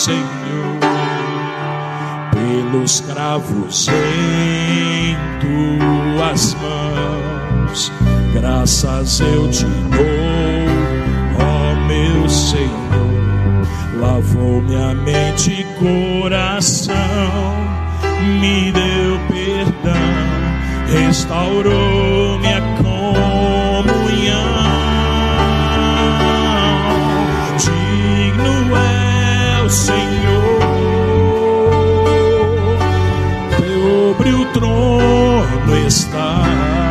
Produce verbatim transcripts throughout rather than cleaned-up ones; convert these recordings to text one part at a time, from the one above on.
Senhor, pelos cravos em tuas mãos. Graças eu te dou, ó meu Senhor. Lavou minha mente e coração, me deu perdão, restaurou minha comunhão. Digno é o Senhor, sobre o trono está,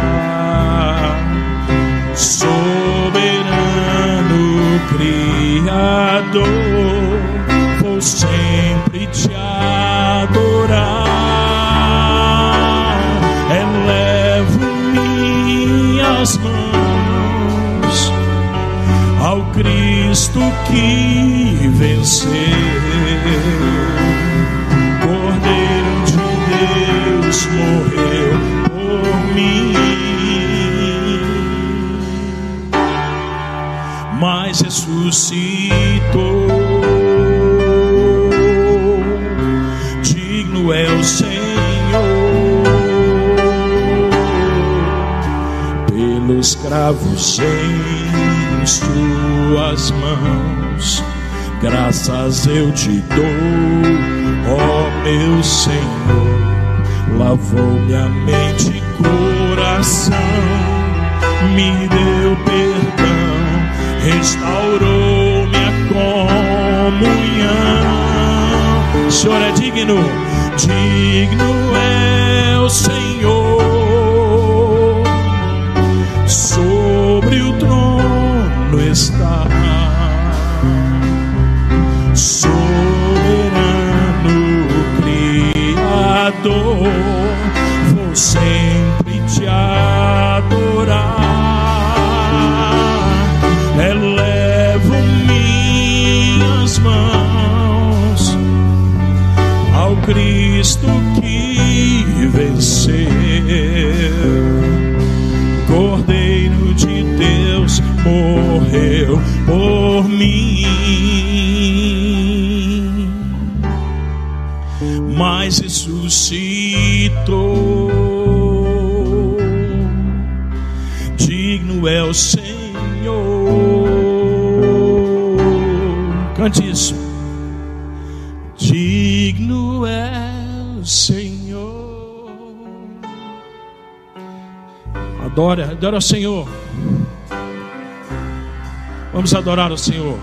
soberano Criador. Vou sempre te adorar, elevo minhas mãos ao Cristo que venceu, Cordeiro de Deus morreu por mim, mas ressuscitou. Digno é o Senhor, pelos cravos em tuas mãos. Graças eu te dou, ó meu Senhor. Lavou minha mente e coração, me deu perdão, restaurou minha comunhão. O Senhor é digno, digno é o Senhor, sobre o trono está, soberano Criador. Vou sempre te adorar, elevo minhas mãos ao Cristo que venceu, Cordeiro de Deus morreu por mim, mas ressuscitou. Digno é o Senhor. Cante isso. Digno é o Senhor. Adore, adore ao Senhor. Vamos adorar o Senhor.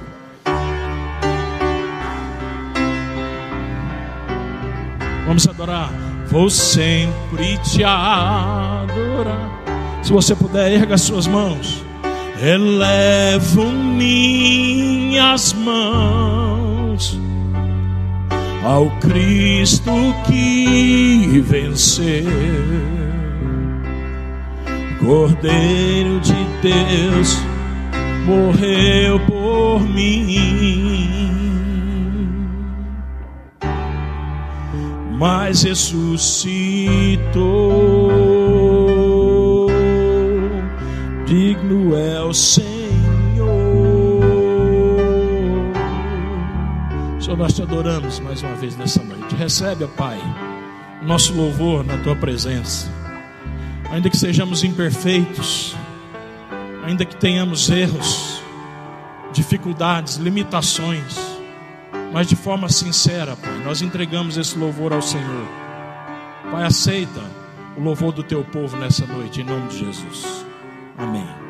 Vamos adorar. Vou sempre te adorar. Se você puder, erga suas mãos. Elevo minhas mãos ao Cristo que venceu, Cordeiro de Deus morreu por mim, mas ressuscitou. Digno é o Senhor. Senhor, nós te adoramos mais uma vez nessa noite. Recebe, ó Pai, o nosso louvor na tua presença. Ainda que sejamos imperfeitos, ainda que tenhamos erros, dificuldades, limitações, mas de forma sincera, Pai, nós entregamos esse louvor ao Senhor. Pai, aceita o louvor do teu povo nessa noite, em nome de Jesus. Amém.